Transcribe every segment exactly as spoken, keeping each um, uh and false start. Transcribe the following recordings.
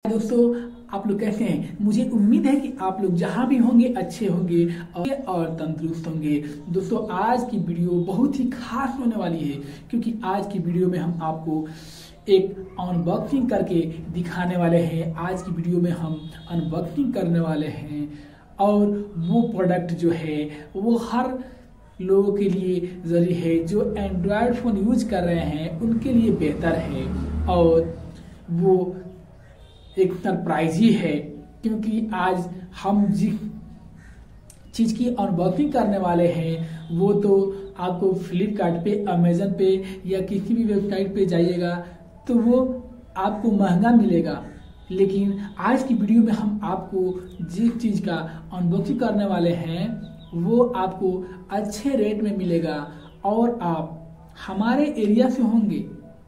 दोस्तों, आप लोग कैसे हैं? मुझे उम्मीद है कि आप लोग जहां भी होंगे अच्छे होंगे और, और तंदुरुस्त होंगे। दोस्तों, आज की वीडियो बहुत ही खास होने वाली है क्योंकि आज की वीडियो में हम आपको एक अनबॉक्सिंग करके दिखाने वाले हैं। आज की वीडियो में हम अनबॉक्सिंग करने वाले हैं और वो प्रोडक्ट जो है वो हर लोगों के लिए जरूरी है। जो एंड्रॉयड फ़ोन यूज कर रहे हैं उनके लिए बेहतर है और वो एक सरप्राइज ही है क्योंकि आज हम जिस चीज़ की अनबॉक्सिंग करने वाले हैं वो तो आपको फ्लिपकार्ट पे, अमेजन पे या किसी भी वेबसाइट पे जाइएगा तो वो आपको महंगा मिलेगा, लेकिन आज की वीडियो में हम आपको जिस चीज़ का अनबॉक्सिंग करने वाले हैं वो आपको अच्छे रेट में मिलेगा और आप हमारे एरिया से होंगे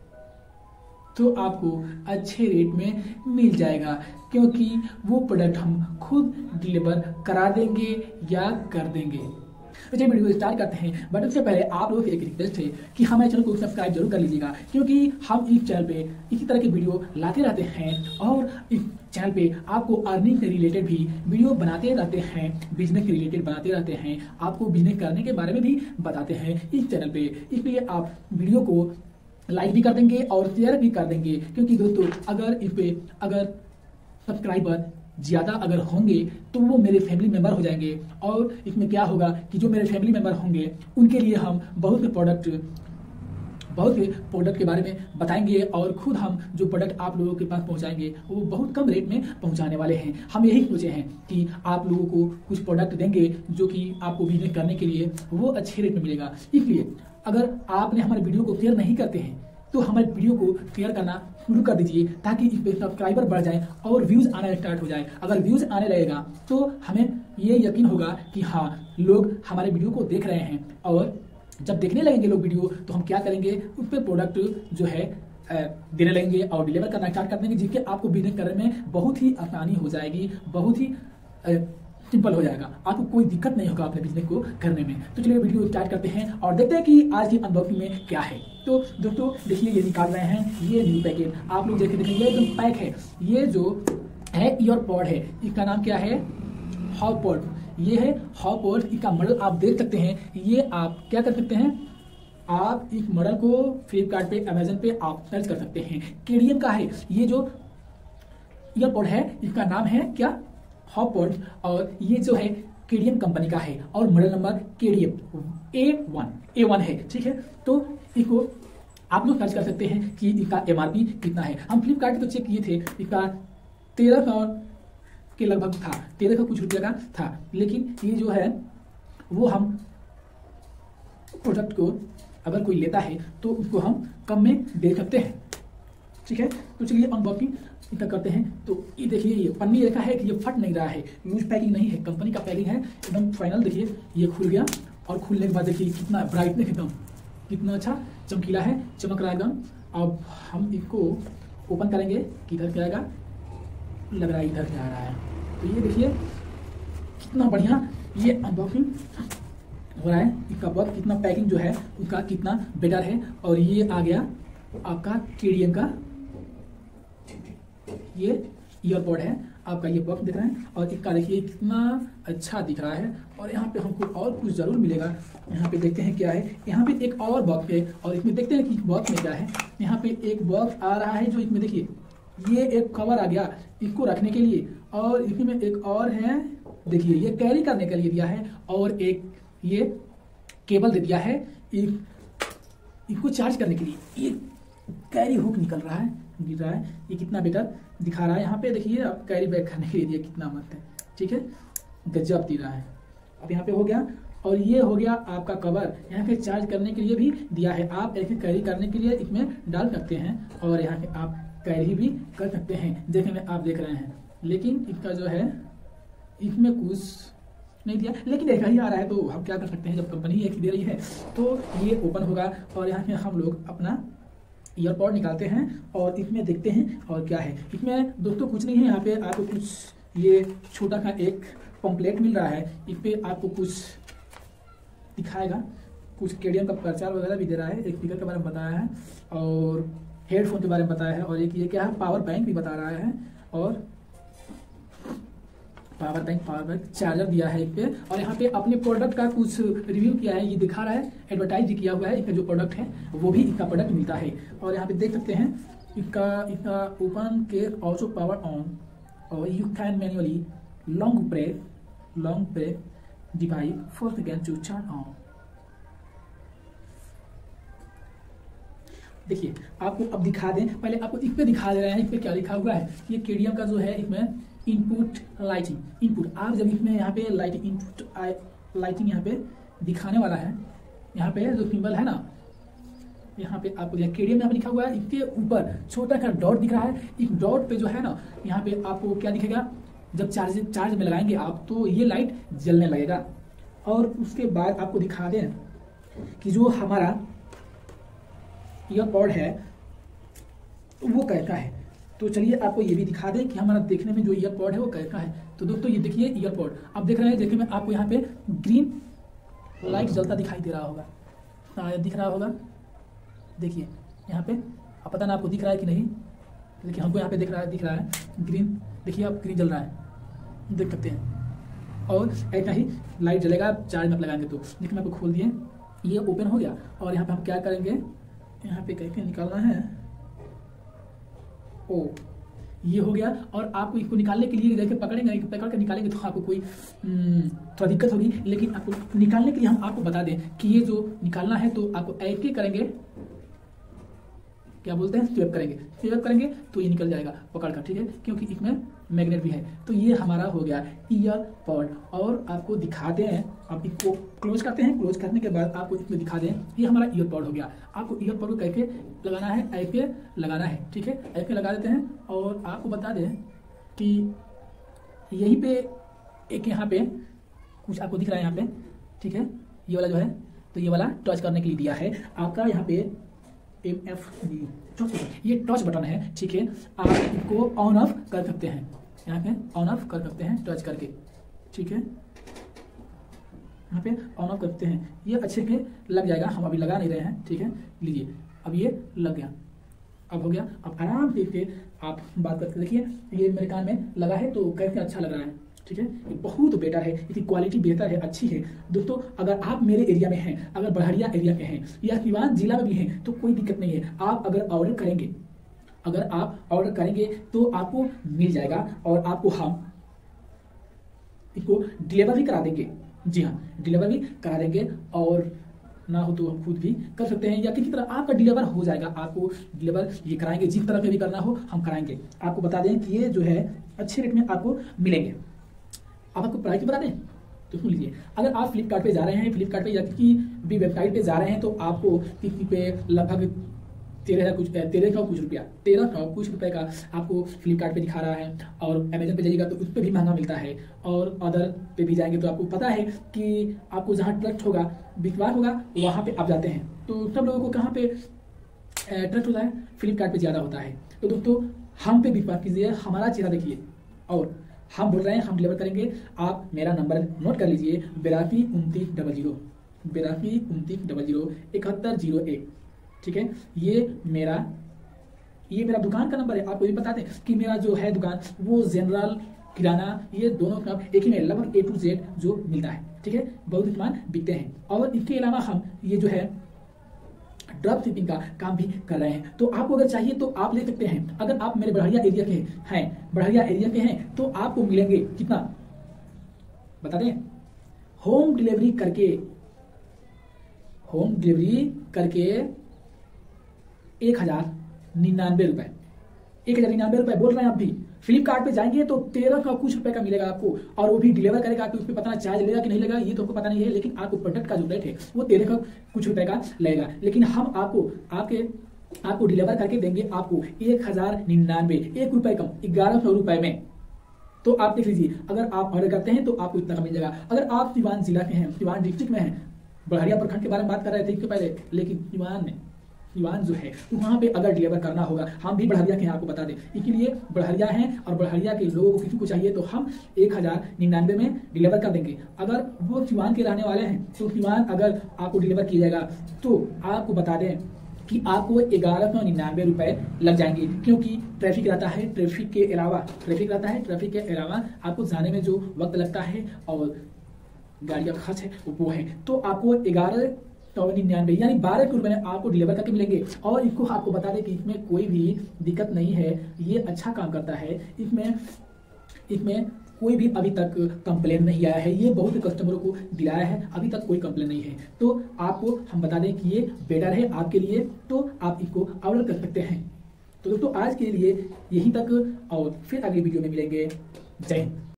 तो आपको अच्छे रेट में मिल जाएगा क्योंकि वो प्रोडक्ट हम खुद डिलीवर करा देंगे या कर देंगे। तो चलिए वीडियो स्टार्ट करते हैं, बट उससे पहले आप लोगों से एक रिक्वेस्ट है कि हमारे चैनल को सब्सक्राइब जरूर कर लीजिएगा क्योंकि हम इस चैनल पे इसी तरह की वीडियो लाते रहते हैं और इस चैनल पे आपको अर्निंग से रिलेटेड भी वीडियो बनाते रहते हैं, बिजनेस के रिलेटेड बनाते रहते हैं, आपको बिजनेस करने के बारे में भी बताते हैं इस चैनल पे। इसलिए आप वीडियो को लाइक भी कर देंगे और शेयर भी कर देंगे क्योंकि दोस्तों अगर इस पे अगर सब्सक्राइबर ज़्यादा अगर होंगे तो वो मेरे फैमिली मेंबर हो जाएंगे और इसमें क्या होगा कि जो मेरे फैमिली मेंबर होंगे उनके लिए हम बहुत से प्रोडक्ट बहुत से प्रोडक्ट के बारे में बताएंगे और खुद हम जो प्रोडक्ट आप लोगों के पास पहुंचाएंगे वो बहुत कम रेट में पहुंचाने वाले हैं। हम यही सोचे हैं कि आप लोगों को कुछ प्रोडक्ट देंगे जो कि आपको बिजनेस करने के लिए वो अच्छे रेट में मिलेगा। इसलिए अगर आपने हमारे वीडियो को शेयर नहीं करते हैं तो हमारे वीडियो को शेयर करना शुरू कर दीजिए ताकि इस पे सब्सक्राइबर बढ़ जाए और व्यूज आना स्टार्ट हो जाए। अगर व्यूज आने लगेगा तो हमें ये यकीन होगा कि हाँ लोग हमारे वीडियो को देख रहे हैं और जब देखने लगेंगे लोग वीडियो तो हम क्या करेंगे, उस पर प्रोडक्ट जो है देने लगेंगे और डिलीवर करना स्टार्ट कर देंगे जिससे आपको बिजनेस करने में बहुत ही आसानी हो जाएगी, बहुत ही सिंपल हो जाएगा, आपको कोई दिक्कत नहीं होगा अपने बिजनेस को करने में। तो चलिए वीडियो स्टार्ट करते हैं और देखते हैं कि आज की अनबॉक्सिंग में क्या है। तो दोस्तों देखिए ये निकाल रहे हैं, ये न्यू पैकेट आप लोग देखे देखेंगे एकदम पैक है। ये जो है ईयरपॉड है, इसका नाम क्या है, हॉपॉड। ये है हॉपॉड, इसका मॉडल आप देख सकते हैं। ये आप क्या कर सकते हैं, आप इस मॉडल को फ्लिपकार्ट पे, अमेजन पे आप सर्च कर सकते हैं। केडीएम का है ये जो ईयरपॉड है, इसका नाम है क्या, हॉपॉड, और ये जो है केडीएम कंपनी का है और model number KDM A one A one है, ठीक है। तो इसको आप लोग सर्च कर सकते हैं कि इसका एमआरपी कितना है। हम फ्लिपकार्ट पे तो चेक किए थे, इसका तेरह सौ के लगभग था, तेरह सौ कुछ रुपये का था, लेकिन ये जो है वो हम प्रोडक्ट को अगर कोई लेता है तो उसको हम कम में दे सकते हैं, ठीक है। तो चलिए अनबॉक्सिंग इतना करते हैं। तो ये देखिए ये पन्नी देखा है कि ये फट नहीं रहा है, यूज पैकिंग नहीं है, कंपनी का पैकिंग है एकदम फाइनल। देखिए ये खुल गया और खुलने के बाद देखिए कितना ब्राइटनेस, एकदम कितना अच्छा चमकीला है, चमक रहा है एकदम। अब हम इसको ओपन करेंगे, किधर से आएगा, लग रहा है इधर से आ रहा है। तो ये देखिए कितना बढ़िया ये अनबॉक्सिंग हो रहा है, इसका वर्क कितना, पैकिंग जो है उसका कितना बेटर है। और ये आ गया आपका केडीएम का ये ईयरपॉड है, आपका ये बॉक्स दिख रहा है और इसका देखिए कितना अच्छा दिख रहा है। और यहाँ पे हमको और कुछ जरूर मिलेगा, यहाँ पे देखते हैं क्या है। यहाँ पे एक और बॉक्स है और इसमें देखते हैं कि बॉक्स में क्या है। यहाँ पे एक बॉक्स आ रहा है जो इसमें देखिए ये एक कवर आ गया इसको रखने के लिए, और इसमें एक और है देखिए ये कैरी करने के लिए दिया है, और एक ये केबल दे दिया है इसको चार्ज करने के लिए। ये कैरी हुक निकल रहा है, गिर रहा है, ये कितना बेटर दिखा रहा है। यहाँ पे देखिए आप कैरी बैग करने के लिए कितना मस्त है, ठीक है, गजब दे रहा है। अब यहाँ पे हो गया और ये हो गया आपका कवर, यहाँ पे चार्ज करने के लिए भी दिया है, आप ऐसे कैरी करने के लिए इसमें डाल सकते हैं और यहाँ पे आप कैरी भी कर सकते हैं, देखने में आप देख रहे हैं। लेकिन इसका जो है इसमें कुछ नहीं दिया, लेकिन ऐसा ही आ रहा है तो हम क्या कर सकते हैं, जब कंपनी एक दे रही है तो ये ओपन होगा और यहाँ पे हम लोग अपना ईयरपॉड निकालते हैं और इसमें देखते हैं और क्या है। इसमें दोस्तों कुछ नहीं है, यहाँ पे आपको कुछ ये छोटा सा एक पम्पलेट मिल रहा है, इस पे आपको कुछ दिखाएगा, कुछ केडीएम का प्रचार वगैरह भी दे रहा है, एक स्पीकर के बारे में बताया है और हेडफोन के बारे में बताया है, और एक ये क्या है पावर बैंक भी बता रहा है और power bank power bank charger दिया है एक पे, और यहाँ पे अपने प्रोडक्ट का कुछ रिव्यू किया है, ये दिखा रहा है, एडवर्टाइज भी किया हुआ है। इसका जो प्रोडक्ट है वो भी इसका प्रोडक्ट मिलता है। और यहाँ पे देख सकते हैं इसका इसका ओपन के ऑल्सो पावर ऑन, और you can manually long press long press device for second to turn on. देखिए आपको अब दिखा दें, पहले आपको इस पे दिखा दे रहे हैं। इस पे क्या लिखा हुआ है, ये केडीएम का जो है इसमें इनपुट लाइटिंग इनपुट आप जब इसमें यहाँ पे लाइटिंग इनपुट लाइटिंग यहाँ पे दिखाने वाला है, यहाँ पे जो सिंबल है ना, यहाँ पे आपको केडीएम यहाँ पे लिखा हुआ है, इसके ऊपर छोटा सा डॉट दिख रहा है। इस डॉट पे जो है ना, यहाँ पे आपको क्या दिखेगा, जब चार्ज चार्ज में लगाएंगे आप तो ये लाइट जलने लगेगा। और उसके बाद आपको दिखा दें कि जो हमारा ईयरपॉड है वो कैसा है। तो चलिए आपको ये भी दिखा दें कि हमारा देखने में जो ईयरपॉड है वो कैसा है। तो दोस्तों ये देखिए ईयरपॉड आप देख रहे हैं, देखने में आपको यहाँ पे ग्रीन लाइट जलता दिखाई दे रहा होगा, शायद दिख रहा होगा। देखिए यहाँ पे, आप पता ना आपको दिख रहा है कि नहीं, देखिए हमको यहाँ पे दिख रहा है दिख रहा है ग्रीन, देखिए आप ग्रीन जल रहा है, देख सकते हैं। और ऐसा ही लाइट जलेगा चार्ज में लगाएंगे तो। देखिए मैं आपको खोल दिए, ये ओपन हो गया। और यहाँ पे हम क्या करेंगे, यहाँ पे कैसे निकालना है, ओ ये हो गया। और आपको इसको निकालने के लिए देखिए पकड़ेंगे, पकड़ कर निकालेंगे तो आपको कोई थोड़ा दिक्कत होगी, लेकिन आपको निकालने के लिए हम आपको बता दें कि ये जो निकालना है तो आपको ऐसे करेंगे, क्या बोलते हैं, स्वेप करेंगे स्वेप करेंगे तो ये निकल जाएगा पकड़ कर, ठीक है, क्योंकि इसमें मैग्नेट भी है। तो ये हमारा हो गया ईयरपॉड। और आपको दिखाते हैं, आप इसको क्लोज करते हैं, क्लोज करने के बाद आपको इसमें दिखा दें, ये हमारा ईयरपॉड हो गया। आपको ईयरपॉड को कैसे लगाना है, ऐसे लगाना है, ठीक है, ऐसे लगा देते हैं। और आपको बता दें कि यहीं पे एक यहाँ पे कुछ आपको दिख रहा है यहाँ पे, ठीक है, ये वाला जो है, तो ये वाला टच करने के लिए दिया है आपका यहाँ पे एम एफ ये टच बटन है, ठीक है। आप इसको ऑन ऑफ कर सकते हैं, यहाँ पे ऑन ऑफ कर सकते हैं टच करके, ठीक है, यहाँ पे ऑन ऑफ करते हैं, ये अच्छे से लग जाएगा। हम अभी लगा नहीं रहे हैं, ठीक है, लीजिए अब ये लग गया, अब हो गया। अब आराम से इसे आप बात करके देखिए, ये मेरे कान में लगा है तो कैसे अच्छा लग रहा है, ठीक है, ये बहुत बेटर है, इसकी क्वालिटी बेहतर है, अच्छी है। दोस्तों अगर आप मेरे एरिया में हैं, अगर बड़हरिया एरिया के हैं या सिवान जिला में भी हैं तो कोई दिक्कत नहीं है। आप अगर ऑर्डर करेंगे अगर आप ऑर्डर करेंगे तो आपको मिल जाएगा, और आपको हम इसको डिलीवर भी करा देंगे। जी हाँ, डिलीवर भी करा देंगे, और ना हो तो हम खुद भी कर सकते हैं, या किसी तरह आपका डिलीवर हो जाएगा। आपको डिलीवर ये कराएंगे, जिस तरह से भी करना हो हम कराएंगे। आपको बता दें कि ये जो है अच्छे रेट में आपको मिलेंगे। अब आपको प्राइस बता दें तो सुन लीजिए, अगर आप फ्लिपकार्ट पे जा रहे हैं, फ्लिपकार्ट पे या किसी भी वेबसाइट पे जा रहे हैं तो आपको किसी पे लगभग तेरह कुछ तेरह सौ कुछ रुपया तेरह सौ कुछ रुपए का आपको फ्लिपकार्ट पे दिखा रहा है। और अमेजन पे जाइएगा तो उस पर भी महंगा मिलता है, और अदर पे भी जाएंगे तो आपको पता है कि आपको जहाँ ट्रस्ट होगा, विश्वास होगा, वहाँ पे आप जाते हैं। तो सब लोगों को कहाँ पे ट्रस्ट होता है, फ्लिपकार्ट पे ज़्यादा होता है। तो दोस्तों हम पे विश्वास कीजिए, हमारा चेहरा देखिए, और हम बोल रहे हैं हम डिलीवर करेंगे। आप मेरा नंबर नोट कर लीजिए, बेरासी उनतीस डबल जीरो बेरासी उनतीस डबल जीरो इकहत्तर जीरो एक, ठीक है। ये मेरा ये मेरा दुकान का नंबर है। आपको ये बता दें कि मेरा जो है दुकान वो जनरल, किराना, ये दोनों का एक ही में लगभग ए टू जेड जो मिलता है, ठीक है, बहुत सामान बिकते हैं। और इसके अलावा हम ये जो है ड्रॉप शिपिंग का काम भी कर रहे हैं। तो आपको अगर चाहिए तो आप ले सकते हैं। अगर आप मेरे बड़हरिया एरिया के हैं बड़हरिया एरिया के हैं तो आपको मिलेंगे कितना बता दें, होम डिलीवरी करके होम डिलीवरी करके एक हजार निन्यानवे रुपए एक हजार निन्यानवे रुपए बोल रहे हैं आप भी। फ्लिपकार्ट पे जाएंगे तो तेरह का कुछ रुपए का मिलेगा आपको, और वो भी डिलीवर करेगा। आपको उस पर पता ना चार्ज लेगा कि नहीं लेगा, ये तो आपको पता नहीं है, लेकिन आपको प्रोडक्ट का जो रेट है वो तेरह का कुछ रुपए का लगेगा। लेकिन हम आपको आपके आपको डिलीवर करके देंगे आपको एक हजार निन्यानवे एक रुपए कम, ग्यारह सौ रुपए में। तो आप देख लीजिए, अगर आप ऑर्डर करते हैं तो आपको इतना का मिल जाएगा। अगर आप सिवान जिला के हैं, सिवान डिस्ट्रिक्ट में हैं, बड़हरिया प्रखंड के बारे में बात कर रहे थे इससे पहले, लेकिन सिवान में सिवान जो है तो वहाँ पे अगर डिलीवर करना होगा, हम भी बड़हरिया के हैं आपको बता दें, इसलिए बड़हरिया हैं और बड़हरिया के लोगों को किसी को चाहिए तो हम एक हजार निन्यानवे में डिलीवर कर देंगे। अगर वो सिवान के रहने वाले हैं तो सिवान अगर आपको डिलीवर किया जाएगा तो आपको बता दें कि आपको ग्यारह सौ निन्यानवे रुपए लग जाएंगे, क्योंकि ट्रैफिक रहता है, ट्रैफिक के अलावा ट्रैफिक रहता है ट्रैफिक के अलावा आपको जाने में जो वक्त लगता है और गाड़ी का खर्च है वो है, तो आपको ग्यारह सौ निन्यानवे यानी बारह सौ रुपए में आपको डिलीवर करके मिलेंगे। और इसको आपको बता दें कि इसमें कोई भी दिक्कत नहीं है, ये अच्छा काम करता है। इसमें इसमें कोई भी अभी तक कंप्लेन नहीं आया है, ये बहुत कस्टमरों को दिलाया है, अभी तक कोई कंप्लेन नहीं है। तो आपको हम बता दें कि ये बेटर है आपके लिए, तो आप इसको ऑर्डर कर सकते हैं। तो दोस्तों आज के लिए यहीं तक, और फिर अगली वीडियो में मिलेंगे। जय हिंद।